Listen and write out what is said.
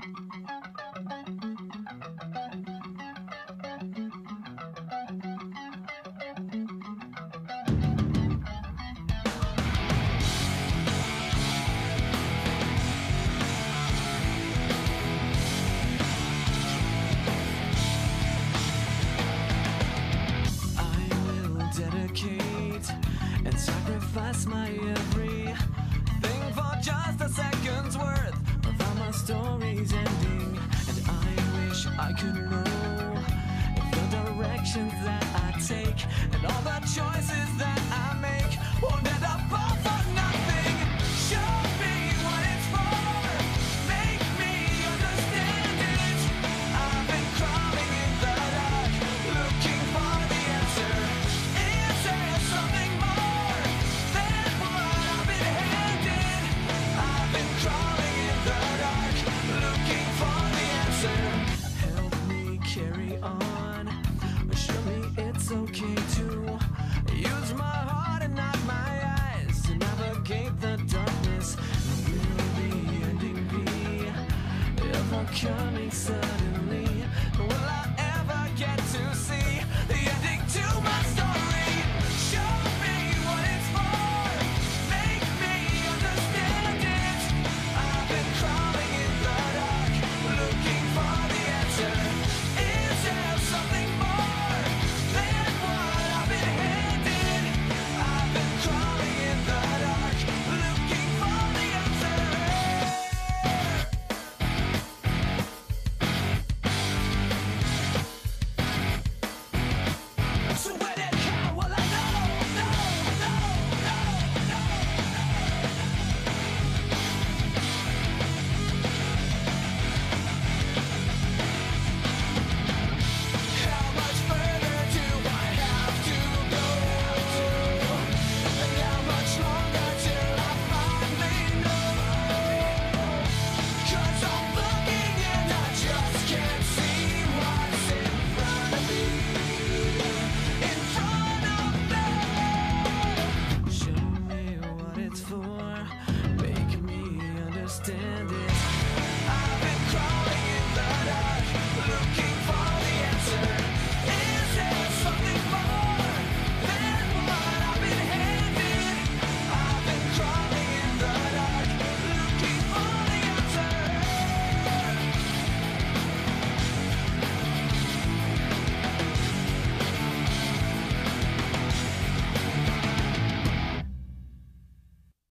And sacrifice my everything for just a second's worth of how my story's ending. And I wish I could know if the directions that I take and all the choices that I make won't end up all for nothing. Show me what it's for, make me understand it. I've been crawling in the dark, looking for the answer. Is there something more than what I've been handed? I've been crawling in the dark, looking for the answer. Help me carry on, show me it's okay to use my heart and not my eyes to navigate the darkness. Will the ending be ever coming suddenly?